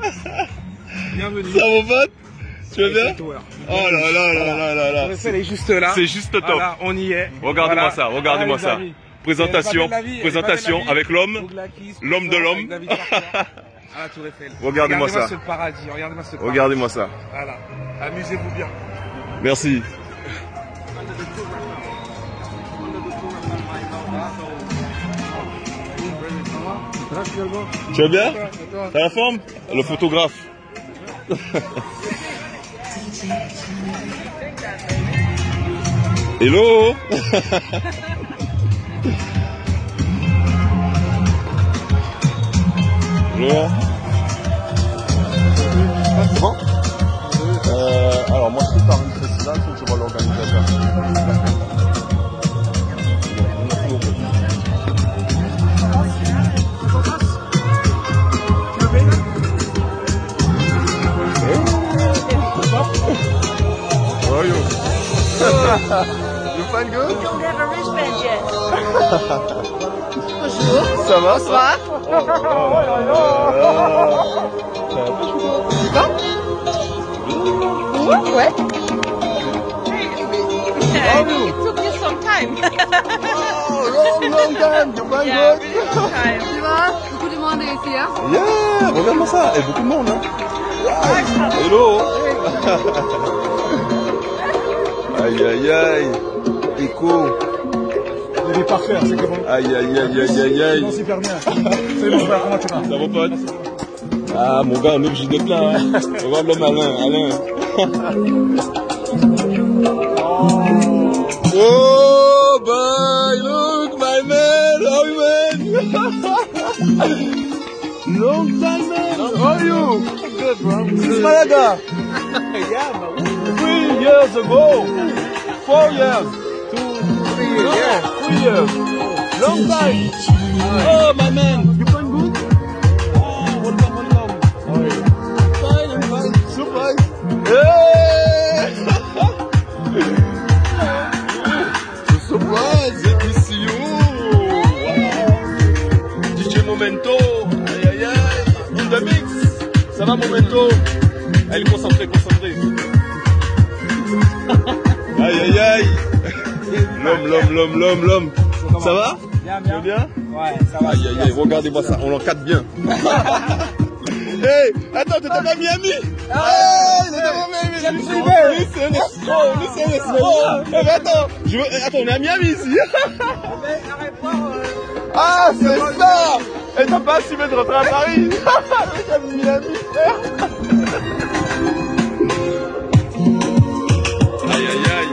Bienvenue. Ça mon pote? Tu vas bien? Tower. Oh là là là là là là. Elle est juste là. C'est juste top. Voilà, on y est. Regardez-moi Voilà. ça, regardez-moi ça. Présentation, présentation avec l'homme de l'homme. À la Tour Eiffel. Regardez-moi ça. Ce paradis, regardez-moi ce paradis. Regardez-moi ça. Voilà. Amusez-vous bien. Merci. Tu vas bien? T'as la forme? Le photographe. Hello. Hello. Bon. Alors moi je suis par une précédente, je vois l'organisateur. How are you? You find good? You don't have a wristband yet. Bonjour. Ça va? Bonsoir. Ouais. It took you some time. Oh, long time. You find Yeah, good? really long time. Tu vois, beaucoup de monde ici, hein? Yeah, regarde-moi ça. Et beaucoup de monde, hein? Hello. Aïe, aïe, aïe. Écho. Il est parfait, c'est comment? Aïe, aïe, aïe, aïe, aïe, aïe. Non, super bien. C'est bon, frère, comment tu vas? Ça va, pote? Ah, mon gars, on est obligé d'être là, hein. Regarde l'homme Alain. Oh, bye, look, my man, how you, man? Long time, man. How are you? Good, bro. This is Malaga. Yeah, but 3 years ago. 4 years. 3 years, yeah. 3 years. Long time. Oh, my man. You doing good? Oh, welcome. How are you? Fine, I'm fine. Surprise. Hey! Surprise, EPCO. Wow. DJ Momento. Aïe, aïe, aïe. In the mix. Ça va, Momento? Elle est concentrée. Aïe, aïe, aïe. L'homme. Ça va? Bien. Bien? Ouais, ça va. Aïe, aïe, aïe, regardez-moi ça, on l'encadre bien. Hey, attends, t'étais pas Miami? Hey, il était pas Miami. Lui, c'est un escroc. Eh, mais attends, attends, on est à Miami ici. Ah, c'est ça. Et t'as pas assumé de rentrer à Paris. Comme Miami, frère. Aïe, aïe, aïe.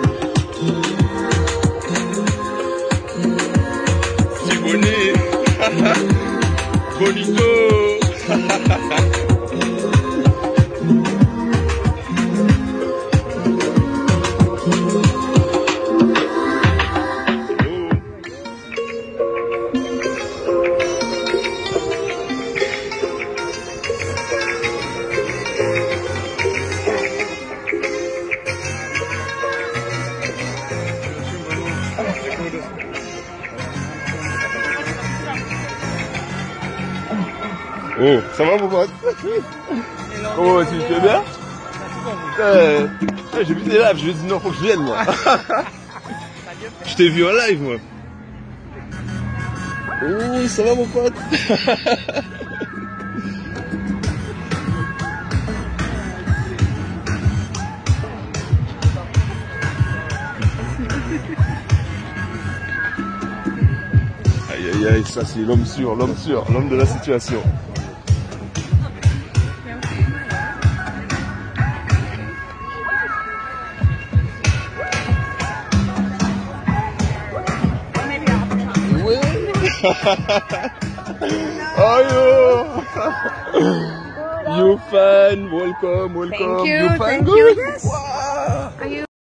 Bonito. Oh, ça va mon pote? Oh, tu fais bien? J'ai vu tes lives, je lui ai dit non, faut que je vienne moi. Je t'ai vu en live moi. Oh, ça va mon pote? Aïe aïe aïe, ça c'est l'homme sûr, l'homme de la situation. How are you? You fine, welcome. Thank you. You fine, Thank good? you. Yes. Wow. Are you